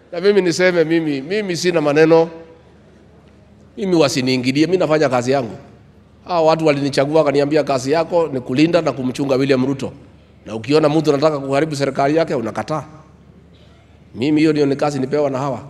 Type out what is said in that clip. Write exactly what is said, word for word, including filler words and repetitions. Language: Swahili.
Na mimi niseme mimi mimi sina maneno. Mimi wasiniingilie, mimi nafanya kazi yangu. Hao watu walinichagua wakaniambia kazi yako ni kulinda na kumchunga William Ruto. Na ukiona mtu anataka kuharibu serikali yake unakataa. Mimi hiyo ndio ni kazi nipewa na hawa.